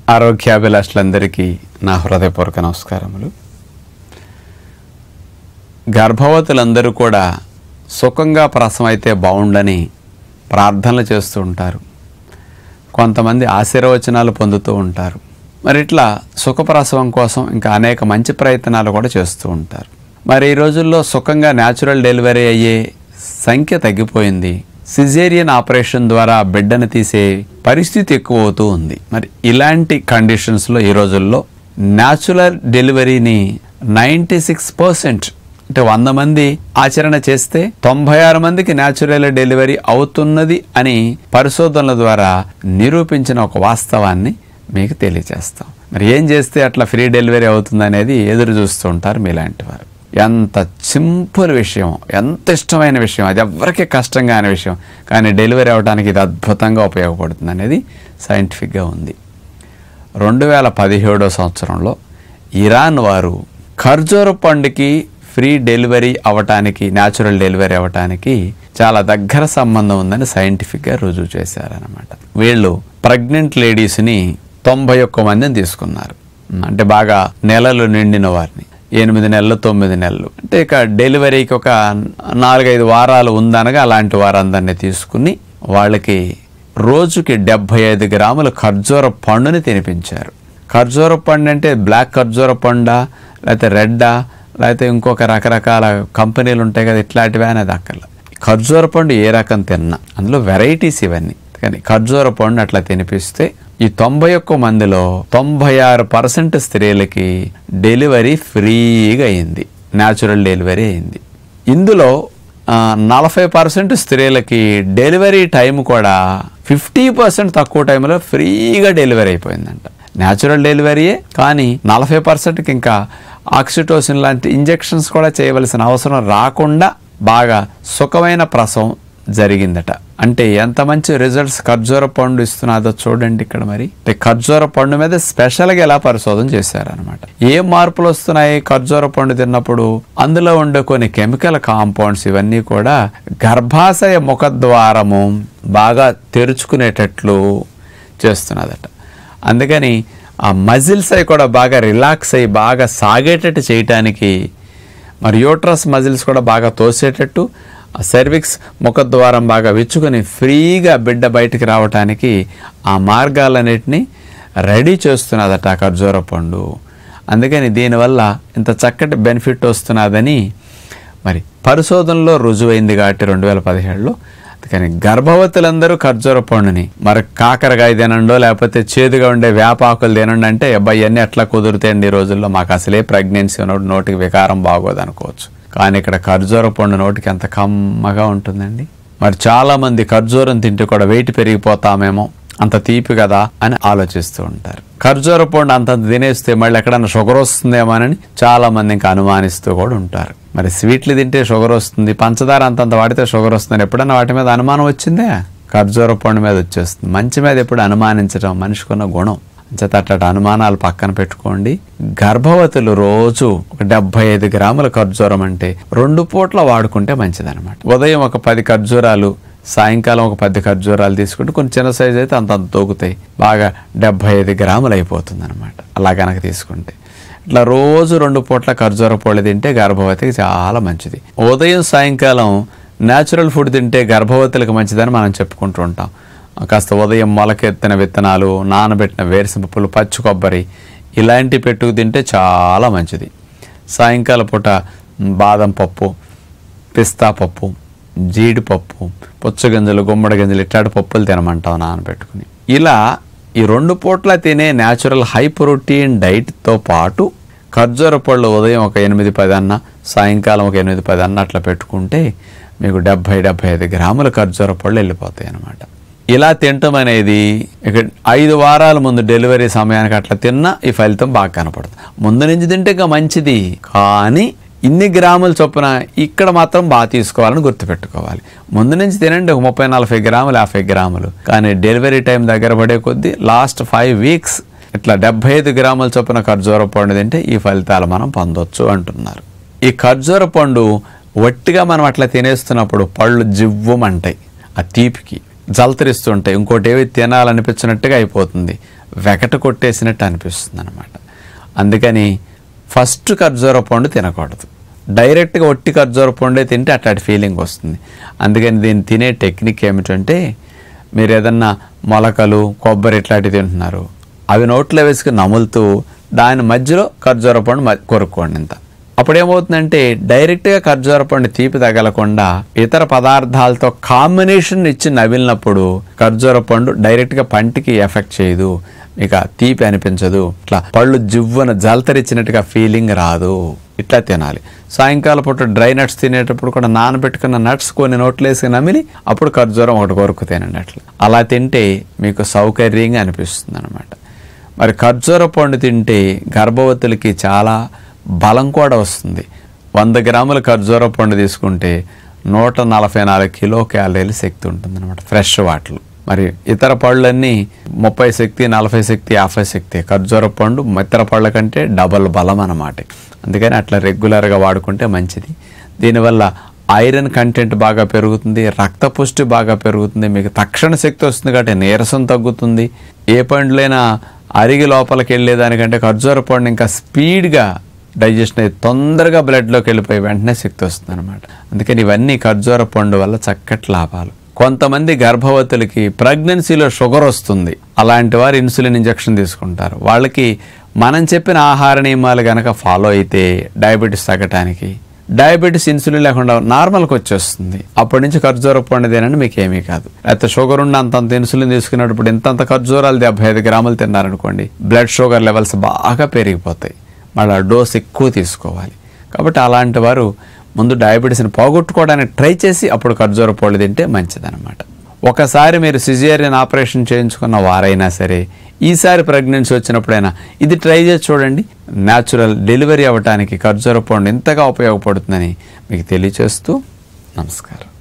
ఆరోగ్యాభిలాషులందరికీ నా హృదయపూర్వక నమస్కారములు. గర్భవతులందరూ కూడా సుఖంగా ప్రసవం అయితే బాగుండని ప్రార్థనలు చేస్తూ ఉంటారు. కొంతమంది ఆశీర్వచనాలు పొందుతూ ఉంటారు. మరి ఇట్లా సుఖప్రసవం కోసం ఇంకా అనేక మంచి ప్రయత్నాలు కూడా చేస్తూ ఉంటారు. మరి ఈ రోజుల్లో సుఖంగా న్యాచురల్ డెలివరీ అయ్యే సంఖ్య తగ్గిపోయింది. సిజేరియన్ ఆపరేషన్ ద్వారా బిడ్డను తీసే పరిస్థితి ఎక్కువ అవుతూ ఉంది. మరి ఇలాంటి కండిషన్స్లో ఈ రోజుల్లో న్యాచురల్ డెలివరీని 96% అంటే 100 మంది ఆచరణ చేస్తే 96 మందికి న్యాచురల్ డెలివరీ అవుతున్నది అని పరిశోధనల ద్వారా నిరూపించిన ఒక వాస్తవాన్ని మీకు తెలియజేస్తాం. మరి ఏం చేస్తే అట్లా ఫ్రీ డెలివరీ అవుతుంది అనేది ఎదురు చూస్తూ ఉంటారు మీలాంటి వారు. ఎంత సింపుల్ విషయం, ఎంత ఇష్టమైన విషయం, అది ఎవరికీ కష్టంగా అనే విషయం, కానీ డెలివరీ అవ్వడానికి ఇది అద్భుతంగా ఉపయోగపడుతుంది అనేది సైంటిఫిక్గా ఉంది. 2017 సంవత్సరంలో ఇరాన్ వారు ఖర్జూర పండుకి ఫ్రీ డెలివరీ అవ్వటానికి, న్యాచురల్ డెలివరీ అవ్వటానికి చాలా దగ్గర సంబంధం ఉందని సైంటిఫిక్గా రుజువు చేశారనమాట. వీళ్ళు ప్రెగ్నెంట్ లేడీస్ని 91 మందిని తీసుకున్నారు. అంటే బాగా నెలలు నిండిన వారిని, 8 నెలలు 9 నెలలు, అంటే ఇక డెలివరీకి ఒక 4-5 వారాలు ఉందనగా అలాంటి వారందరినీ తీసుకుని వాళ్ళకి రోజుకి 75 గ్రాముల ఖర్జూర పండుని తినిపించారు. ఖర్జూర పండు అంటే బ్లాక్ ఖర్జూర పండా, లేకపోతే రెడ్డా, లేకపోతే ఇంకొక రకరకాల కంపెనీలు ఉంటాయి కదా, ఇట్లాంటివి అనేది అక్కర్ల. ఖర్జూర పండు ఏ రకం తిన్నా, అందులో వెరైటీస్ ఇవన్నీ, కానీ ఖర్జూర పండు అట్లా తినిపిస్తే ఈ 91 మందిలో 96% స్త్రీలకి డెలివరీ ఫ్రీగా అయింది, న్యాచురల్ డెలివరీ అయింది. ఇందులో 40% స్త్రీలకి డెలివరీ టైం కూడా 50% తక్కువ టైంలో ఫ్రీగా డెలివరీ అయిపోయిందంట. న్యాచురల్ డెలివరీయే, కానీ 40%కి ఇంకా ఆక్సిటోసిన్ లాంటి ఇంజెక్షన్స్ కూడా చేయవలసిన అవసరం రాకుండా బాగా సుఖమైన ప్రసవం జరిగిందట. అంటే ఎంత మంచి రిజల్ట్స్ ఖర్జూర పండు ఇస్తున్నదో చూడండి ఇక్కడ. మరి ఖర్జూర పండు మీద స్పెషల్గా ఎలా పరిశోధన చేశారనమాట. ఏ మార్పులు వస్తున్నాయి ఖర్జూర పండు తిన్నప్పుడు? అందులో ఉండే కొన్ని కెమికల్ కాంపౌండ్స్ ఇవన్నీ కూడా గర్భాశయ ముఖద్వారము బాగా తెరుచుకునేటట్లు చేస్తున్నదట. అందుకని ఆ మజిల్స్ అవి కూడా బాగా రిలాక్స్ అయ్యి బాగా సాగేటట్టు చేయటానికి, మరి యూట్రస్ మజిల్స్ కూడా బాగా తోసేటట్టు, సర్విక్స్ ముఖద్వారం బాగా విచ్చుకొని ఫ్రీగా బిడ్డ బయటికి రావటానికి ఆ మార్గాలన్నిటినీ రెడీ చేస్తున్నదట ఖర్జూర పండు. అందుకని దీనివల్ల ఇంత చక్కటి బెనిఫిట్ వస్తున్నదని మరి పరిశోధనలో రుజువైంది కాబట్టి 2017లో. కానీ గర్భవతులందరూ ఖర్జూర పండుని మరి కాకరకాయ తినండో లేకపోతే చేదుగా ఉండే వేపాకులు తినండి అంటే అబ్బాయి అన్నీ ఎట్లా కుదురుతాయండి ఈ రోజుల్లో, మాకు అసలే ప్రెగ్నెన్సీ ఉన్నప్పుడు నోటికి వికారం బాగోదు అనుకోవచ్చు. కానీ ఇక్కడ ఖర్జూర పండు నోటికి ఎంత కమ్మగా ఉంటుందండి. మరి చాలామంది ఖర్జూరం తింటే కూడా వెయిట్ పెరిగిపోతామేమో, అంత తీపి కదా అని ఆలోచిస్తూ ఉంటారు. ఖర్జూర పండు అంతంత తినేస్తే మళ్ళీ ఎక్కడన్నా షుగర్ వస్తుందేమోనని చాలామంది ఇంకా అనుమానిస్తూ కూడా ఉంటారు. మరి స్వీట్లు తింటే షుగర్ వస్తుంది, పంచదార అంతంత వాడితే షుగర్ వస్తుందని ఎప్పుడన్నా వాటి మీద అనుమానం వచ్చిందే? ఖర్జూర పండు మీద వచ్చేస్తుంది. మంచి మీద ఎప్పుడు అనుమానించడం మనిషికున్న గుణం. అంచేత అట్లా అనుమానాలు పక్కన పెట్టుకోండి. గర్భవతులు రోజు ఒక 75 గ్రాముల ఖర్జూరం అంటే 2 పూట్ల వాడుకుంటే మంచిదన్నమాట. ఉదయం ఒక 10 ఖర్జూరాలు, సాయంకాలం ఒక 10 ఖర్జూరాలు తీసుకుంటే కొన్ని చిన్న సైజు అయితే అంత తోగుతాయి, బాగా 75 గ్రాములు అయిపోతుంది అనమాట. అలా కనుక తీసుకుంటే ఇట్లా రోజు 2 పూట్ల ఖర్జూర పొడి తింటే గర్భవతికి చాలా మంచిది. ఉదయం సాయంకాలం న్యాచురల్ ఫుడ్ తింటే గర్భవతులకు మంచిదని మనం చెప్పుకుంటూ ఉంటాం. కాస్త ఉదయం మొలకెత్తిన విత్తనాలు, నానబెట్టిన వేరుశనగపప్పులు, పచ్చి కొబ్బరి ఇలాంటివి పెట్టుకు తింటే చాలా మంచిది. సాయంకాల పూట బాదం పప్పు, పిస్తా పప్పు, జీడిపప్పు, పుచ్చగింజలు, గుమ్మడి గింజలు ఇట్లాంటి పప్పులు తినమంటాం నానబెట్టుకుని. ఇలా ఈ 2 పూట్ల తినే న్యాచురల్ హై ప్రోటీన్ డైట్తో పాటు ఖర్జూర పళ్ళు ఉదయం ఒక 8-10 అన్న, సాయంకాలం ఒక 8-10 అన్న అట్లా పెట్టుకుంటే మీకు 70-75 గ్రాముల ఖర్జూర పళ్ళు వెళ్ళిపోతాయి అన్నమాట. ఇలా తినటం అనేది ఇక 5 వారాల ముందు డెలివరీ సమయానికి అట్లా తిన్నా ఈ ఫలితం బాగా కనపడుతుంది. ముందు నుంచి తింటే ఇంకా మంచిది, కానీ ఇన్ని గ్రాముల చొప్పున ఇక్కడ మాత్రం బాగా తీసుకోవాలని గుర్తుపెట్టుకోవాలి. ముందు నుంచి తినండి ఒక 30-40 గ్రాములు, 50 గ్రాములు, కానీ డెలివరీ టైం దగ్గర పడే కొద్దీ లాస్ట్ 5 వీక్స్ ఇట్లా 75 గ్రాముల చొప్పున ఖర్జూర పండు తింటే ఈ ఫలితాలు మనం పొందొచ్చు అంటున్నారు. ఈ ఖర్జూర పండు వట్టిగా మనం అట్లా తినేస్తున్నప్పుడు పళ్ళు జివ్వమంటాయి, ఆ తీపికి జలతరిస్తుంటాయి. ఇంకోటి ఏవి తినాలనిపించినట్టుగా అయిపోతుంది. వెకట కొట్టేసినట్టు అనిపిస్తుంది అనమాట. అందుకని ఫస్ట్ ఖర్జూర పండు తినకూడదు. డైరెక్ట్గా ఒట్టి ఖర్జూర పండే తింటే అట్లాంటి ఫీలింగ్ వస్తుంది. అందుకని దీన్ని తినే టెక్నిక్ ఏమిటంటే, మీరు ఏదన్నా మొలకలు, కొబ్బరి ఇట్లాంటివి తింటున్నారు, అవి నోట్లో వేసుకుని నములుతూ దాని మధ్యలో ఖర్జూర పండు కొరుక్కోండి ఇంత. అప్పుడేమవుతుందంటే డైరెక్ట్గా ఖర్జూర పండు తీపి తగలకుండా ఇతర పదార్థాలతో కాంబినేషన్ ఇచ్చి నవిలినప్పుడు ఖర్జూర పండు డైరెక్ట్గా పంటికి ఎఫెక్ట్ చేయదు, ఇక తీపి అనిపించదు, ఇట్లా పళ్ళు జివ్వన జలతరిచ్చినట్టుగా ఫీలింగ్ రాదు. ఇట్లా తినాలి. సాయంకాలం పూట డ్రై నట్స్ తినేటప్పుడు కూడా నానబెట్టుకున్న నట్స్ కొన్ని నోట్లేసి నమిలి అప్పుడు ఖర్జూరం ఒకటి కొరకు తినండి. అలా తింటే మీకు సౌకర్యంగా అనిపిస్తుంది అనమాట. మరి ఖర్జూర పండు తింటే గర్భవతులకి చాలా బలం కూడా వస్తుంది. 100 గ్రాముల ఖర్జూర పండు తీసుకుంటే 144 కిలో క్యాలరీల శక్తి ఉంటుంది అనమాట, ఫ్రెష్ వాటిలో. మరి ఇతర పళ్ళన్నీ 30 శక్తి, 40 శక్తి, 50 శక్తి. ఖర్జూర పండు ఇతర పళ్ళ కంటే డబల్ బలం అన్నమాట. అందుకని అట్లా రెగ్యులర్గా వాడుకుంటే మంచిది. దీనివల్ల ఐరన్ కంటెంట్ బాగా పెరుగుతుంది, రక్త పుష్టి బాగా పెరుగుతుంది, మీకు తక్షణ శక్తి వస్తుంది కాబట్టి నీరసం తగ్గుతుంది. ఏ పండ్లైనా అరిగి లోపలికి వెళ్ళేదానికంటే ఖర్జూర పండు ఇంకా స్పీడ్గా డైజెషన్ అయ్యి తొందరగా బ్లడ్లోకి వెళ్ళిపోయి వెంటనే శక్తి వస్తుంది అనమాట. అందుకని ఇవన్నీ ఖర్జూర పండు వల్ల చక్కటి లాభాలు. కొంతమంది గర్భవతులకి ప్రెగ్నెన్సీలో షుగర్ వస్తుంది, అలాంటి వారు ఇన్సులిన్ ఇంజెక్షన్ తీసుకుంటారు. వాళ్ళకి మనం చెప్పిన ఆహార నియమాలు కనుక ఫాలో అయితే డయాబెటీస్ తగ్గటానికి, డయాబెటీస్ ఇన్సులిన్ లేకుండా నార్మల్కి వచ్చేస్తుంది. అప్పటి నుంచి ఖర్జూర పండు తినండి, మీకు ఏమీ కాదు. లేకపోతే షుగర్ ఉండి అంతంత ఇన్సులిన్ తీసుకున్నప్పుడు ఇంతంత ఖర్జూరాలు 75 గ్రాములు తిన్నారనుకోండి, బ్లడ్ షుగర్ లెవెల్స్ బాగా పెరిగిపోతాయి, మళ్ళీ డోస్ ఎక్కువ తీసుకోవాలి. కాబట్టి అలాంటి వారు ముందు డయాబెటీస్ని పోగొట్టుకోవడానికి ట్రై చేసి అప్పుడు ఖర్జూర పళ్ళు తింటే మంచిదన్నమాట. ఒకసారి మీరు సిజేరియన్ ఆపరేషన్ చేయించుకున్న వారైనా సరే, ఈసారి ప్రెగ్నెన్సీ వచ్చినప్పుడైనా ఇది ట్రై చేసి చూడండి. న్యాచురల్ డెలివరీ అవ్వడానికి ఖర్జూర పండు ఎంతగా ఉపయోగపడుతుందని మీకు తెలియచేస్తూ నమస్కారం.